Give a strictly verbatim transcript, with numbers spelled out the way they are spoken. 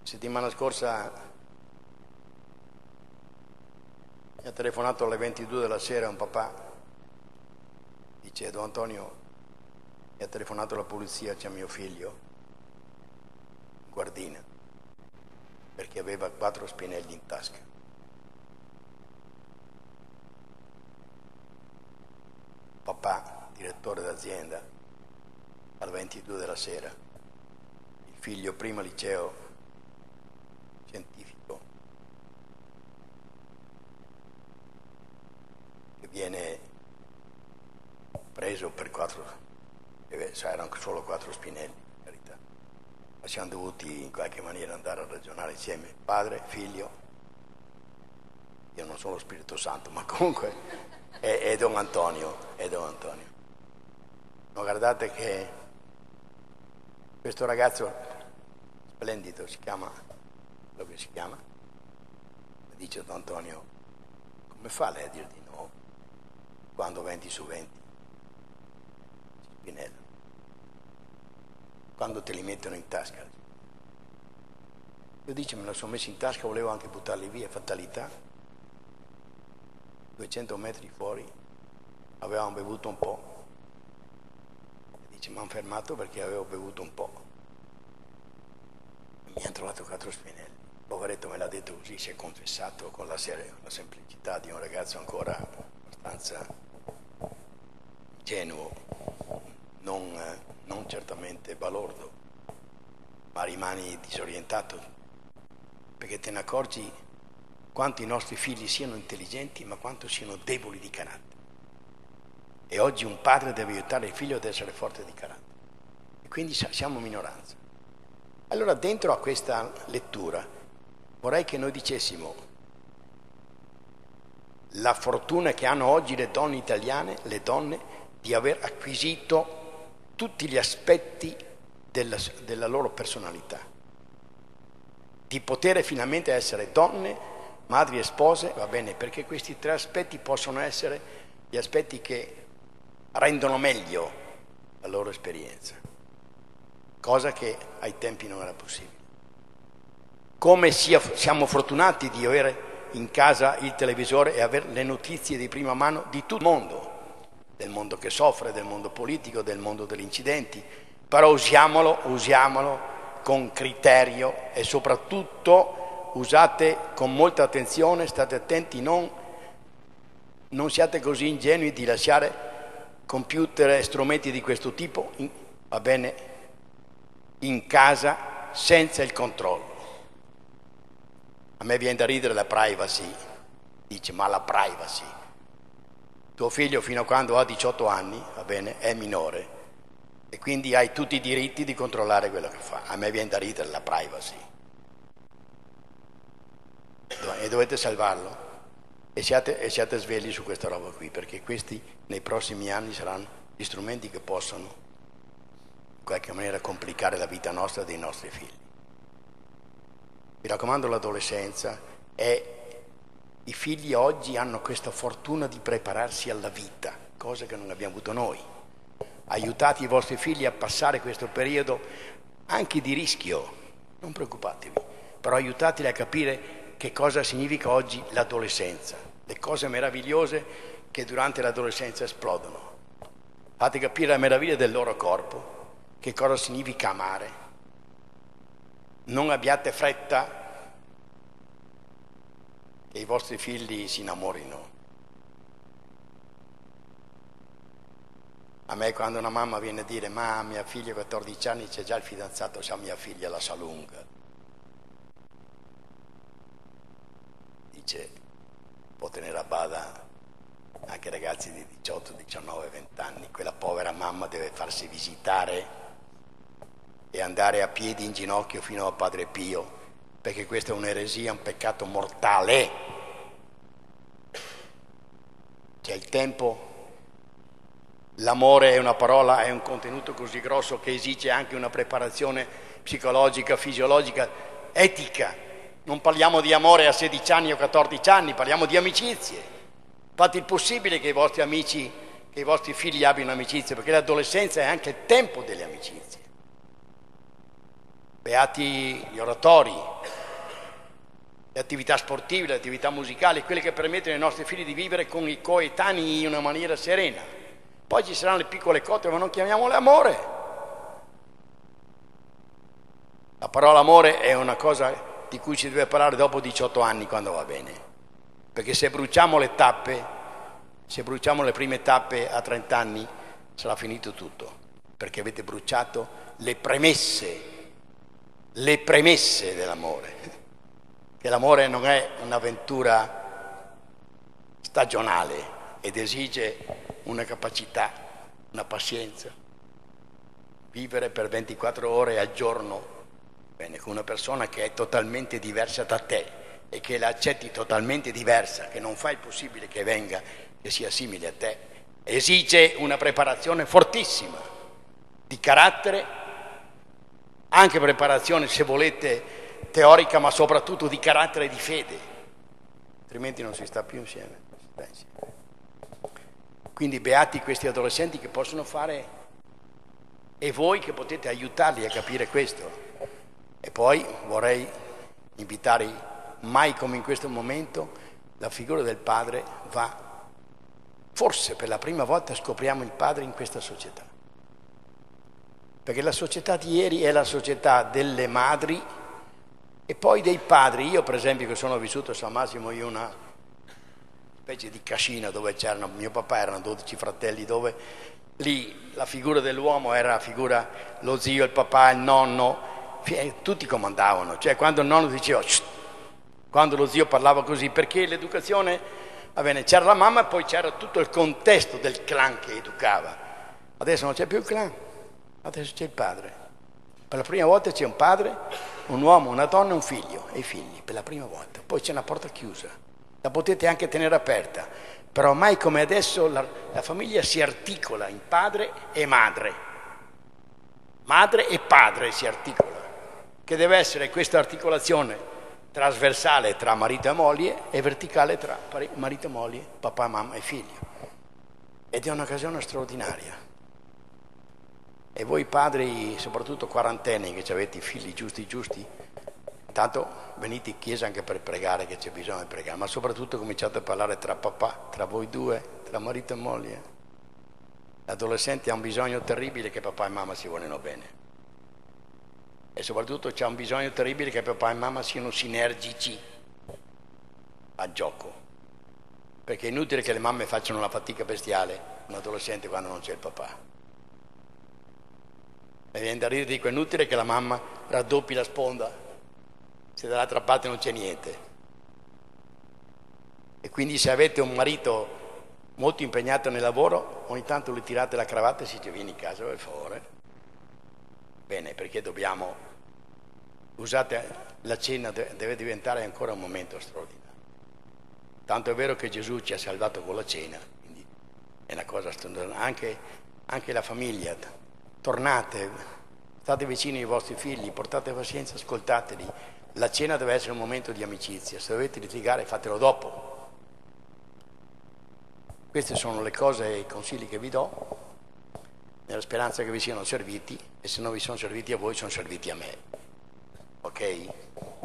Settimana scorsa mi ha telefonato alle ventidue della sera un papà, dice: Don Antonio, mi ha telefonato la polizia, c'è mio figlio, guardina, perché aveva quattro spinelli in tasca. Papà, direttore d'azienda, alle ventidue della sera, il figlio primo liceo scientifico che viene preso per quattro, erano solo quattro spinelli, in verità, ma siamo dovuti in qualche maniera andare a ragionare insieme, padre, figlio, io non sono lo Spirito Santo, ma comunque è, è Don Antonio, è Don Antonio. Ma guardate che questo ragazzo splendido, si chiama quello che si chiama, dice: Don Antonio, come fa lei a dir di no quando venti su venti spinelli, quando te li mettono in tasca? Io dice: me lo sono messo in tasca, volevo anche buttarli via, fatalità. duecento metri fuori avevamo bevuto un po', dice: mi hanno fermato perché avevo bevuto un po', mi hanno trovato quattro spinelli. Poveretto me l'ha detto così, si è confessato con la, serie, la semplicità di un ragazzo ancora abbastanza ingenuo, non, non certamente balordo, ma rimani disorientato, perché te ne accorgi quanto i nostri figli siano intelligenti, ma quanto siano deboli di carattere. E oggi un padre deve aiutare il figlio ad essere forte di carattere. E quindi siamo minoranza. Allora, dentro a questa lettura, vorrei che noi dicessimo la fortuna che hanno oggi le donne italiane, le donne, di aver acquisito tutti gli aspetti della, della loro personalità, di poter finalmente essere donne, madri e spose, va bene, perché questi tre aspetti possono essere gli aspetti che rendono meglio la loro esperienza, cosa che ai tempi non era possibile. Come sia, siamo fortunati di avere in casa il televisore e avere le notizie di prima mano di tutto il mondo, del mondo che soffre, del mondo politico, del mondo degli incidenti, però usiamolo, usiamolo con criterio e soprattutto usate con molta attenzione, state attenti, non, non siate così ingenui di lasciare computer e strumenti di questo tipo, in, va bene, in casa senza il controllo. A me viene da ridere la privacy, dice: ma la privacy? Tuo figlio fino a quando ha diciotto anni, va bene, è minore e quindi hai tutti i diritti di controllare quello che fa. A me viene da ridere la privacy. E dovete salvarlo e siate, e siate svegli su questa roba qui, perché questi nei prossimi anni saranno gli strumenti che possono in qualche maniera complicare la vita nostra e dei nostri figli. Mi raccomando, l'adolescenza è... I figli oggi hanno questa fortuna di prepararsi alla vita, cosa che non abbiamo avuto noi. Aiutate i vostri figli a passare questo periodo anche di rischio, non preoccupatevi, però aiutateli a capire che cosa significa oggi l'adolescenza, le cose meravigliose che durante l'adolescenza esplodono. Fate capire la meraviglia del loro corpo, che cosa significa amare. Non abbiate fretta che i vostri figli si innamorino. A me quando una mamma viene a dire: ma mia figlia a quattordici anni c'è già il fidanzato, sa mia figlia la sa lunga. Dice: può tenere a bada anche ragazzi di diciotto, diciannove, venti anni. Quella povera mamma deve farsi visitare e andare a piedi in ginocchio fino a Padre Pio, perché questa è un'eresia, un peccato mortale. C'è il tempo. L'amore è una parola, è un contenuto così grosso che esige anche una preparazione psicologica, fisiologica, etica. Non parliamo di amore a sedici anni o quattordici anni, parliamo di amicizie. Fate il possibile che i vostri amici, che i vostri figli abbiano amicizie, perché l'adolescenza è anche il tempo delle amicizie. beati gli oratori, le attività sportive, le attività musicali, quelle che permettono ai nostri figli di vivere con i coetanei in una maniera serena. Poi ci saranno le piccole cotte, ma non chiamiamole amore. La parola amore è una cosa di cui si deve parlare dopo diciotto anni, quando va bene. Perché se bruciamo le tappe, se bruciamo le prime tappe a trenta anni, sarà finito tutto. Perché avete bruciato le premesse, le premesse dell'amore. Che l'amore non è un'avventura stagionale ed esige una capacità, una pazienza. Vivere per ventiquattro ore al giorno, bene, con una persona che è totalmente diversa da te e che la accetti totalmente diversa, che non fa il possibile che venga, che sia simile a te, esige una preparazione fortissima di carattere, anche preparazione, se volete, teorica, ma soprattutto di carattere e di fede, altrimenti non si sta più insieme. Quindi beati questi adolescenti che possono fare, e voi che potete aiutarli a capire questo. E poi vorrei invitare, mai come in questo momento, la figura del padre va, forse per la prima volta scopriamo il padre in questa società. Perché la società di ieri è la società delle madri e poi dei padri. Io per esempio, che sono vissuto a San Massimo in una specie di cascina dove c'erano, mio papà erano dodici fratelli, dove lì la figura dell'uomo era la figura, lo zio, il papà, il nonno, tutti comandavano. Cioè quando il nonno diceva Shh! Quando lo zio parlava così, perché l'educazione, va bene, c'era la mamma e poi c'era tutto il contesto del clan che educava. Adesso non c'è più il clan, adesso c'è il padre. Per la prima volta c'è un padre, un uomo, una donna e un figlio, e i figli, per la prima volta. Poi c'è una porta chiusa, la potete anche tenere aperta, però mai come adesso la, la famiglia si articola in padre e madre. Madre e padre si articola, che deve essere questa articolazione trasversale tra marito e moglie e verticale tra marito e moglie, papà, mamma e figlio. Ed è un'occasione straordinaria. E voi padri, soprattutto quarantenni, che avete i figli giusti giusti, intanto venite in chiesa anche per pregare, che c'è bisogno di pregare, ma soprattutto cominciate a parlare tra papà, tra voi due, tra marito e moglie. L'adolescente ha un bisogno terribile che papà e mamma si vogliono bene. E soprattutto c'è un bisogno terribile che papà e mamma siano sinergici a gioco. Perché è inutile che le mamme facciano una fatica bestiale, un adolescente, quando non c'è il papà. E viene da ridere, dico, è inutile che la mamma raddoppi la sponda se dall'altra parte non c'è niente. E quindi se avete un marito molto impegnato nel lavoro, ogni tanto gli tirate la cravatta e si dice vieni in casa per favore. Bene, perché dobbiamo, usate, la cena deve diventare ancora un momento straordinario. Tanto è vero che Gesù ci ha salvato con la cena, quindi è una cosa straordinaria. Anche, anche la famiglia, tornate, state vicini ai vostri figli, portate pazienza, ascoltateli. La cena deve essere un momento di amicizia, se dovete litigare fatelo dopo. Queste sono le cose e i consigli che vi do, nella speranza che vi siano serviti, e se non vi sono serviti a voi, sono serviti a me. Ok?